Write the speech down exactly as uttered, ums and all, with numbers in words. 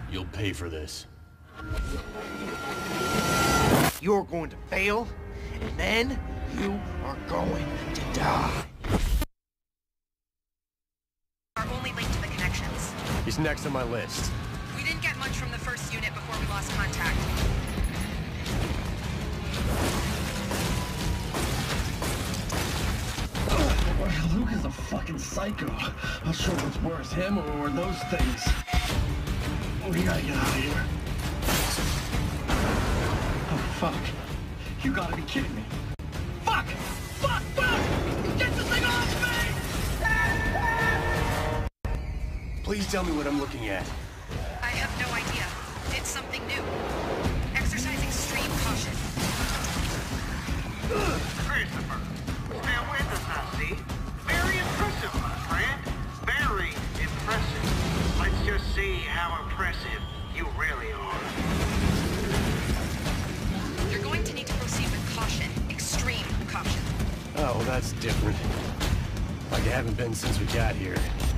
You'll pay for this. You're going to fail, and then you are going to die. Our only link to the connections. He's next on my list. We didn't get much from the first unit before we lost contact. Well, Luke is a fucking psycho. Not sure what's worse, him or those things. We gotta get out of here. Oh, fuck. You gotta be kidding me. Fuck! Fuck! Fuck! Get this thing off me! Please tell me what I'm looking at. I have no idea. It's something new. Exercise extreme caution. Christopher, still with us, I see. Very impressive, my friend. Very impressive. Let's just see how impressive you really are. You're going to need to proceed with caution. Extreme caution. Oh, well, that's different. Like I haven't been since we got here.